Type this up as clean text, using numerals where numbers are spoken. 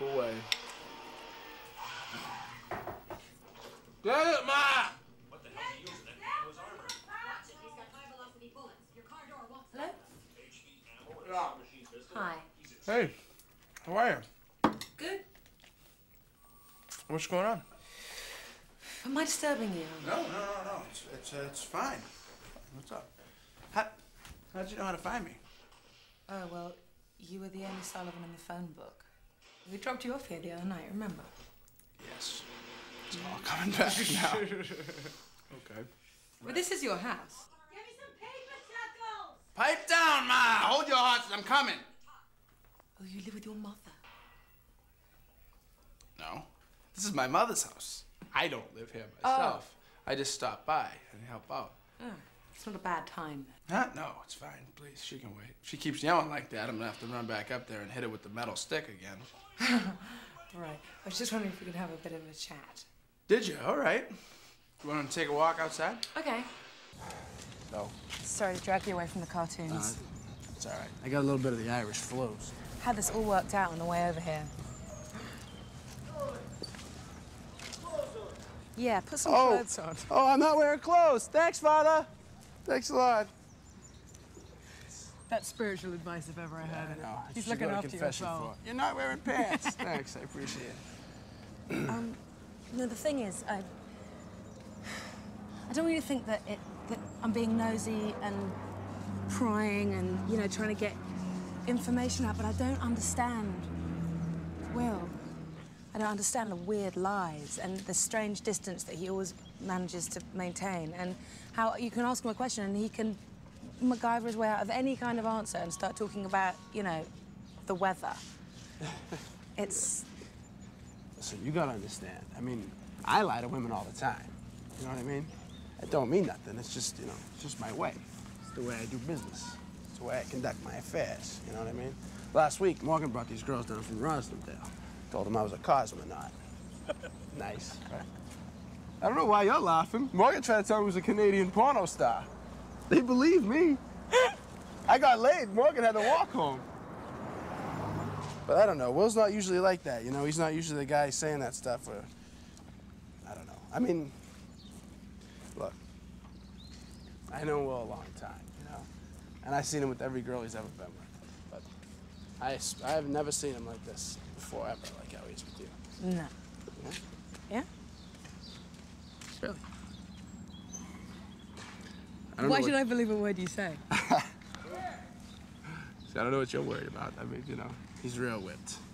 away. Get it, Ma! What the hell are you using? That man was armored. Watch it. He's got high-velocity bullets. Your car door won't... Hello? Hi. Hey, how are you? Good. What's going on? Am I disturbing you? No. It's fine. What's up? How'd you know how to find me? Oh, well, you were the only Sullivan in the phone book. We dropped you off here the other night, remember? Yes. It's all coming back now. Okay. Well, this is your house. Give me some paper, Chuckles! Pipe down, Ma! Hold your horses, I'm coming. Oh, you live with your mother? No. This is my mother's house. I don't live here myself. I just stop by and help out. Oh, it's not a bad time, then. Huh? No, it's fine. Please, she can wait. If she keeps yelling like that, I'm gonna have to run back up there and hit her with the metal stick again. Right. I was just wondering if we could have a bit of a chat. Did you? All right. You want to take a walk outside? Okay. No. Sorry to drag you away from the cartoons. It's all right. I got a little bit of the Irish flows. Had this all worked out on the way over here. Yeah, put some clothes on. Oh, I'm not wearing clothes. Thanks, Father. Thanks a lot. That's spiritual advice if ever I heard it. No, He's looking after you as well. You're not wearing pants. Thanks, I appreciate it. No, the thing is, I don't really think that I'm being nosy and prying and, you know, trying to get information out, but I don't understand Will. I don't understand the weird lies and the strange distance that he always manages to maintain, and how you can ask him a question and he can MacGyver his way out of any kind of answer and start talking about, you know, the weather. It's... Listen, you gotta understand. I mean, I lie to women all the time. You know what I mean? It don't mean nothing. It's just, you know, it's just my way. It's the way I do business. It's the way I conduct my affairs. You know what I mean? Last week, Morgan brought these girls down from Roslindale. Told them I was a cosmonaut. Nice, right? I don't know why you're laughing. Morgan tried to tell me he was a Canadian porno star. They believe me. I got laid. Morgan had to walk home. But I don't know. Will's not usually like that, you know? He's not usually the guy saying that stuff. Or I don't know. I mean, look, I know Will a long time, you know? And I've seen him with every girl he's ever been with. But I have never seen him like this before, ever, like how he is with you. No. Yeah? Yeah? Really? Why should I believe a word you say? See, I don't know what you're worried about. I mean, you know, he's real whipped.